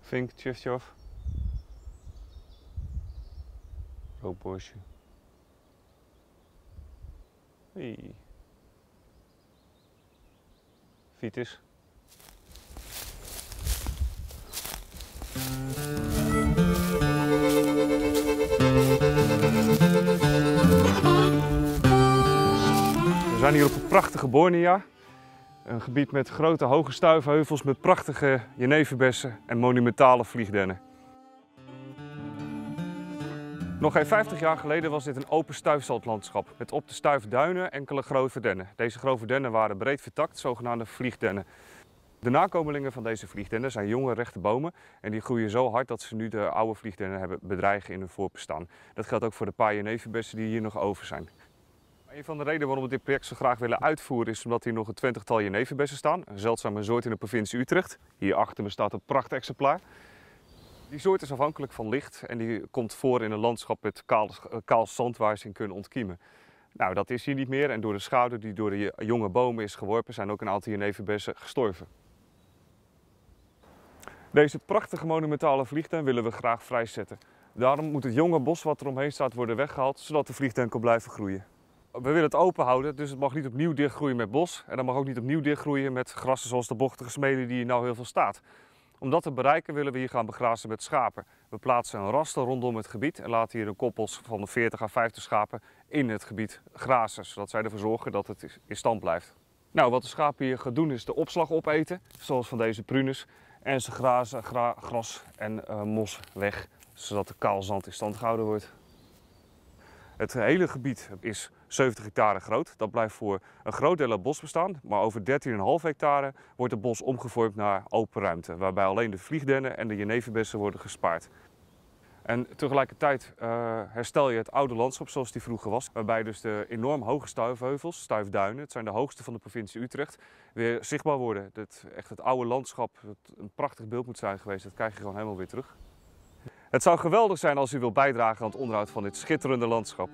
Vink, Tjustjof. Roodborstje. Hey. Vitis. We zijn hier op een prachtige Bornea. Een gebied met grote hoge stuifheuvels met prachtige jeneverbessen en monumentale vliegdennen. Nog geen 50 jaar geleden was dit een open stuifzandlandschap met op de stuifduinen enkele grove dennen. Deze grove dennen waren breed vertakt, zogenaamde vliegdennen. De nakomelingen van deze vliegdennen zijn jonge rechte bomen en die groeien zo hard dat ze nu de oude vliegdennen hebben bedreigen in hun voortbestaan. Dat geldt ook voor de paar jeneverbessen die hier nog over zijn. Een van de redenen waarom we dit project zo graag willen uitvoeren is omdat hier nog een 20-tal jeneverbessen staan. Een zeldzame soort in de provincie Utrecht. Hier achter me staat een prachtexemplaar. Die soort is afhankelijk van licht en die komt voor in een landschap met kaal zand waar ze in kunnen ontkiemen. Nou, dat is hier niet meer en door de schaduw die door de jonge bomen is geworpen zijn ook een aantal jeneverbessen gestorven. Deze prachtige monumentale vliegden willen we graag vrijzetten. Daarom moet het jonge bos wat er omheen staat worden weggehaald, zodat de vliegden kan blijven groeien. We willen het open houden, dus het mag niet opnieuw dichtgroeien met bos. En dat mag ook niet opnieuw dichtgroeien met grassen zoals de bochtige smeden die hier nou heel veel staat. Om dat te bereiken willen we hier gaan begrazen met schapen. We plaatsen een raster rondom het gebied en laten hier de koppels van de 40 à 50 schapen in het gebied grazen. Zodat zij ervoor zorgen dat het in stand blijft. Nou, wat de schapen hier gaan doen is de opslag opeten, zoals van deze prunes. En ze grazen gras en mos weg, zodat de kaal zand in stand gehouden wordt. Het hele gebied is 70 hectare groot. Dat blijft voor een groot deel uit bos bestaan. Maar over 13,5 hectare wordt het bos omgevormd naar open ruimte. Waarbij alleen de vliegdennen en de jeneverbessen worden gespaard. En tegelijkertijd herstel je het oude landschap zoals die vroeger was. Waarbij dus de enorm hoge stuifheuvels, stuifduinen, het zijn de hoogste van de provincie Utrecht, weer zichtbaar worden. Echt het oude landschap, dat een prachtig beeld moet zijn geweest, dat krijg je gewoon helemaal weer terug. Het zou geweldig zijn als u wilt bijdragen aan het onderhoud van dit schitterende landschap.